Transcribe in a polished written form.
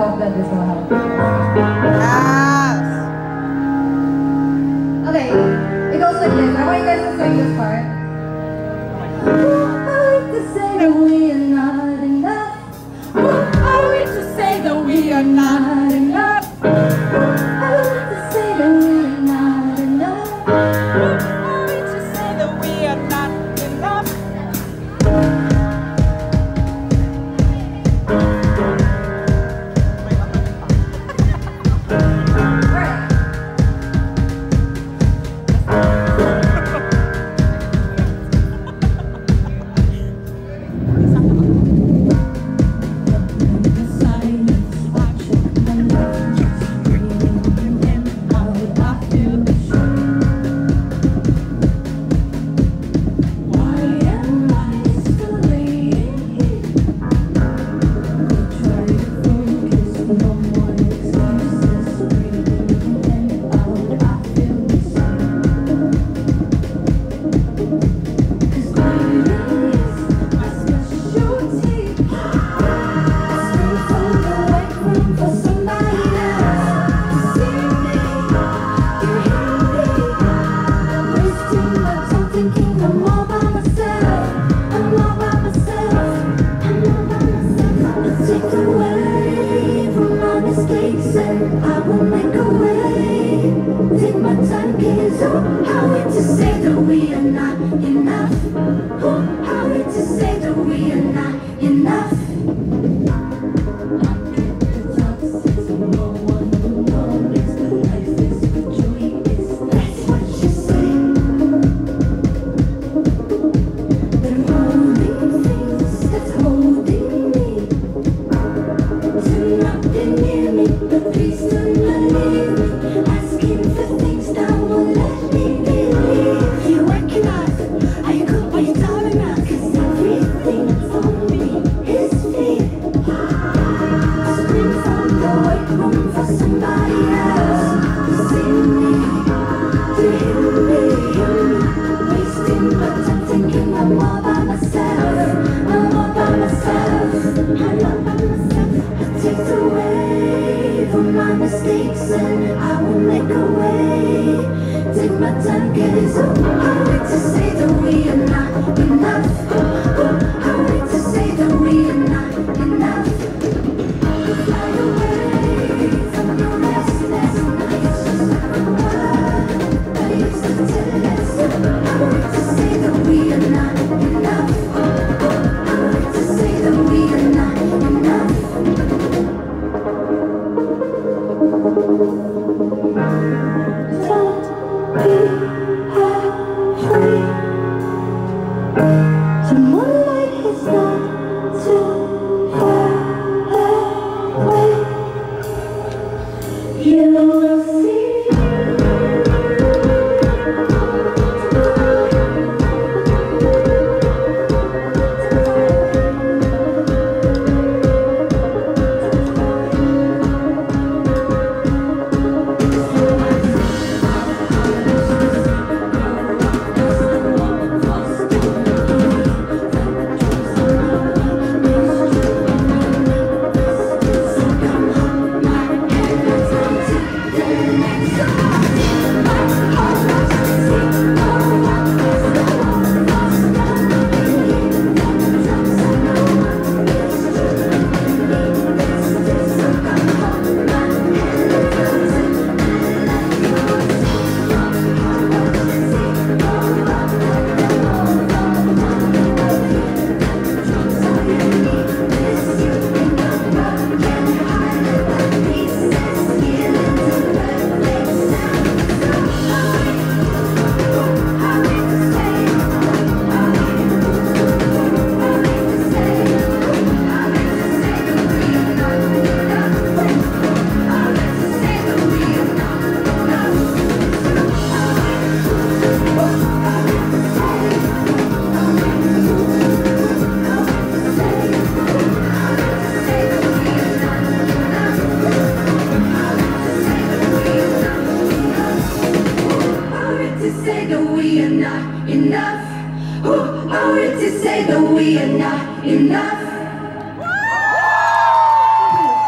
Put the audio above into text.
hope that this will help. Yes. Okay, it goes like this. I want you guys to sing this part. I like to say that we are not enough. I like to say that we are not enough. I like to say that we are not enough. I like to say that we are not enough. we are not enough? Who are we to say that we are not enough?